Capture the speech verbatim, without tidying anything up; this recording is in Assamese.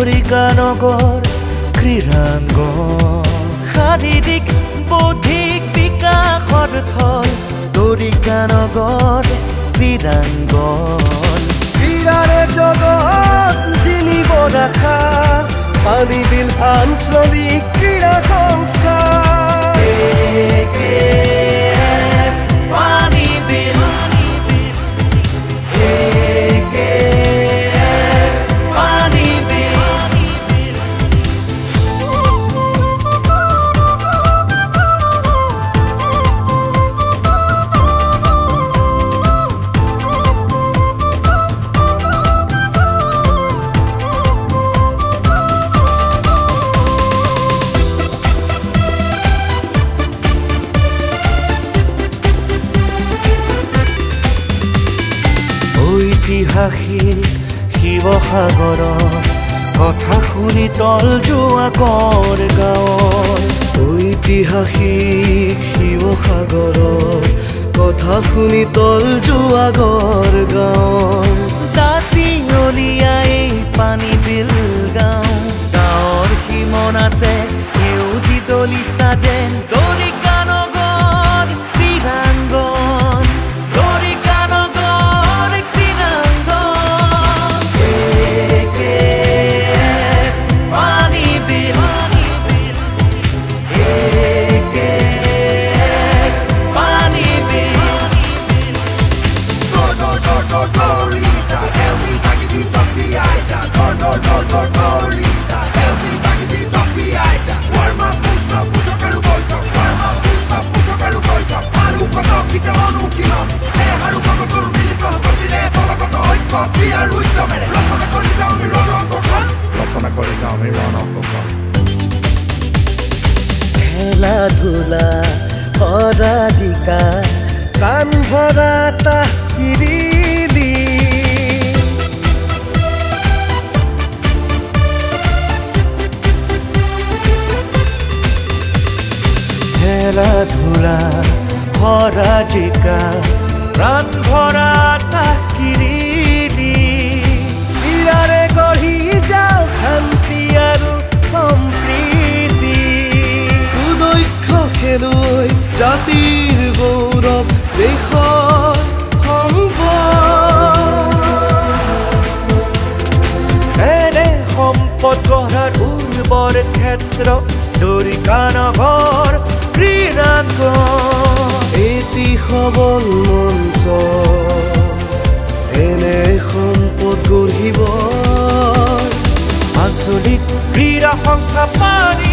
দৰিকানগৰ ক্ৰীড়াংগন শাৰীৰিক বৌদ্ধিক বিকাশৰ থল দৰিকানগৰ ক্ৰীড়াংগন ক্ৰীড়াৰে জগত জিনিব ৰাখা পানীবিল আঞ্চলিক ক্ৰীড়া সংস্থা ঐতিহাসিক শিৱসাগৰৰ কথা শুনি তল যোৱা গড় গাঁৱৰ ঐতিহাসিক শিৱসাগৰৰ কথা শুনি তল যোৱা গড় গাঁৱৰ দাঁতি অলিয়াই পানীবিল গাঁও গাঁৱৰ সীমনাতে সেউজী দলিচা যেন দৰিকানগৰ ক্ৰীড়াংগন খেলা ধূলা পৰাজিকা কাণ ভৰা তাহিৰিলি খেলা ধূলা পৰাজিকা কাণ ভৰা তাহিৰিলি ক্ৰীড়াৰে গঢ়ি যাওক শান্তি আৰু সম্প্ৰীতি সুদক্ষ খেলুৱৈ জাতিৰ গৌৰৱ দেশৰ সম্পদ এনে সম্পদ গঢ়াৰ উৰ্বৰ ক্ষেত্ৰ দৰিকানগৰ ক্ৰীড়াংগন এটি সবল মঞ্চ এনে সম্পদ গঢ়িব আঞ্চলিক ক্ৰীড়া সংস্থা পানী